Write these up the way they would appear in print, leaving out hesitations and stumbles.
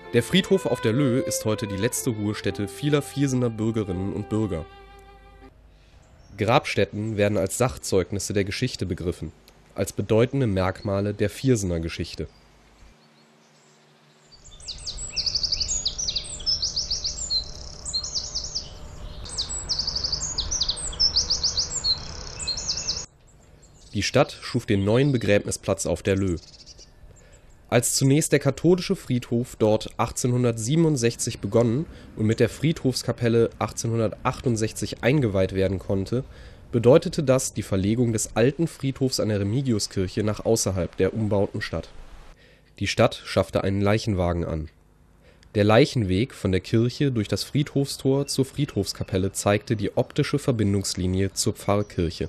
Der Friedhof auf der Löh ist heute die letzte Ruhestätte vieler Viersener Bürgerinnen und Bürger. Grabstätten werden als Sachzeugnisse der Geschichte begriffen, als bedeutende Merkmale der Viersener Geschichte. Die Stadt schuf den neuen Begräbnisplatz auf der Löh. Als zunächst der katholische Friedhof dort 1867 begonnen und mit der Friedhofskapelle 1868 eingeweiht werden konnte, bedeutete das die Verlegung des alten Friedhofs an der Remigiuskirche nach außerhalb der umbauten Stadt. Die Stadt schaffte einen Leichenwagen an. Der Leichenweg von der Kirche durch das Friedhofstor zur Friedhofskapelle zeigte die optische Verbindungslinie zur Pfarrkirche.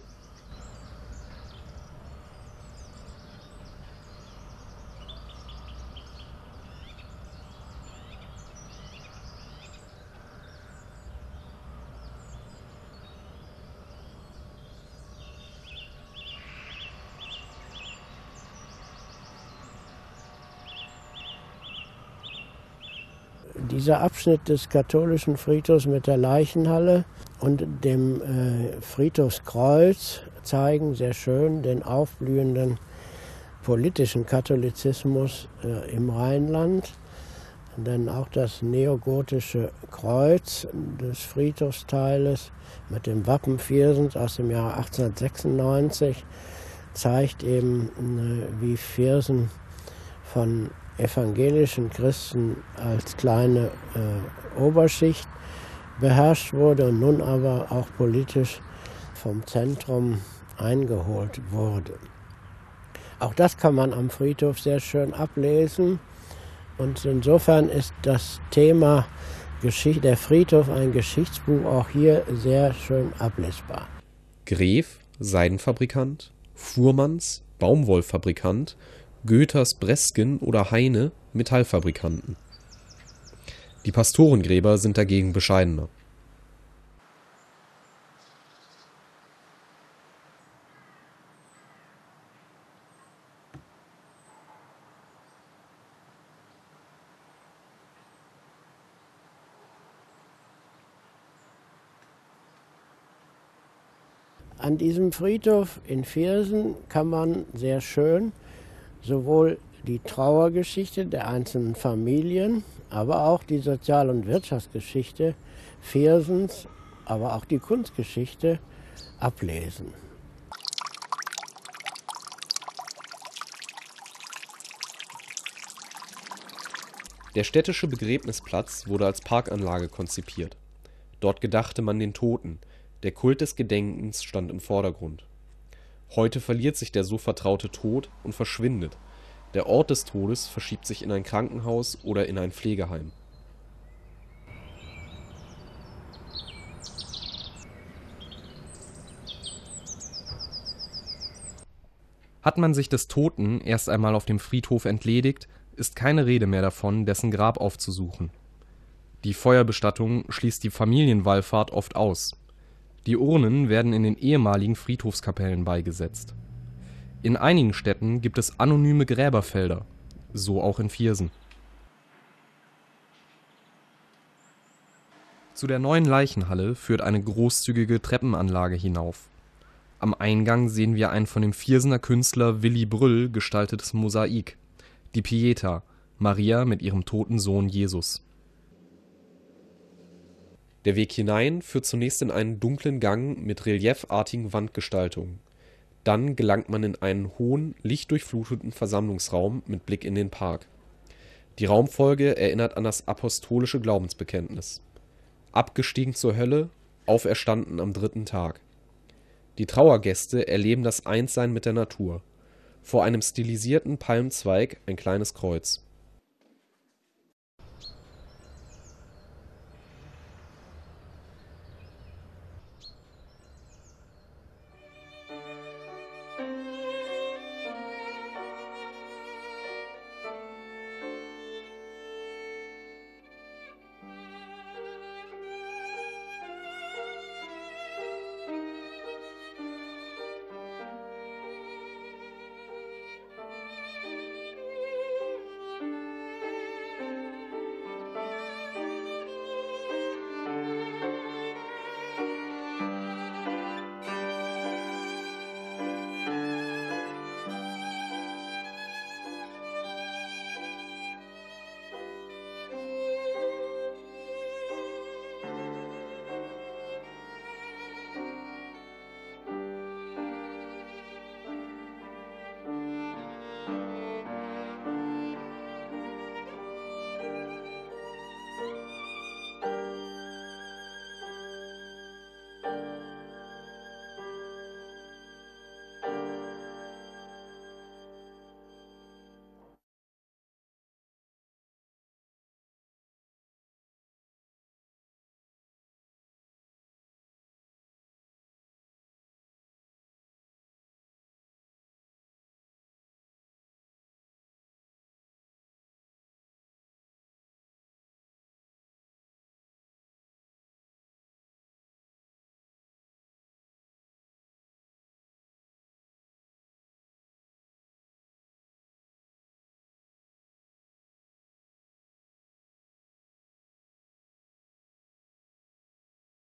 Dieser Abschnitt des katholischen Friedhofs mit der Leichenhalle und dem Friedhofskreuz zeigen sehr schön den aufblühenden politischen Katholizismus im Rheinland. Denn auch das neogotische Kreuz des Friedhofsteiles mit dem Wappen Viersens aus dem Jahr 1896 zeigt eben, wie Viersen von evangelischen Christen als kleine Oberschicht beherrscht wurde und nun aber auch politisch vom Zentrum eingeholt wurde. Auch das kann man am Friedhof sehr schön ablesen und insofern ist das Thema der Friedhof ein Geschichtsbuch auch hier sehr schön ablesbar. Gref, Seidenfabrikant, Fuhrmanns, Baumwollfabrikant, Goethers Bresgen oder Heine, Metallfabrikanten. Die Pastorengräber sind dagegen bescheidener. An diesem Friedhof in Viersen kann man sehr schön sowohl die Trauergeschichte der einzelnen Familien, aber auch die Sozial- und Wirtschaftsgeschichte Viersens, aber auch die Kunstgeschichte ablesen. Der städtische Begräbnisplatz wurde als Parkanlage konzipiert. Dort gedachte man den Toten, der Kult des Gedenkens stand im Vordergrund. Heute verliert sich der so vertraute Tod und verschwindet. Der Ort des Todes verschiebt sich in ein Krankenhaus oder in ein Pflegeheim. Hat man sich des Toten erst einmal auf dem Friedhof entledigt, ist keine Rede mehr davon, dessen Grab aufzusuchen. Die Feuerbestattung schließt die Familienwallfahrt oft aus. Die Urnen werden in den ehemaligen Friedhofskapellen beigesetzt. In einigen Städten gibt es anonyme Gräberfelder, so auch in Viersen. Zu der neuen Leichenhalle führt eine großzügige Treppenanlage hinauf. Am Eingang sehen wir ein von dem Viersener Künstler Willy Brüll gestaltetes Mosaik, die Pieta, Maria mit ihrem toten Sohn Jesus. Der Weg hinein führt zunächst in einen dunklen Gang mit reliefartigen Wandgestaltungen. Dann gelangt man in einen hohen, lichtdurchfluteten Versammlungsraum mit Blick in den Park. Die Raumfolge erinnert an das apostolische Glaubensbekenntnis. Abgestiegen zur Hölle, auferstanden am 3. Tag. Die Trauergäste erleben das Einssein mit der Natur. Vor einem stilisierten Palmzweig ein kleines Kreuz.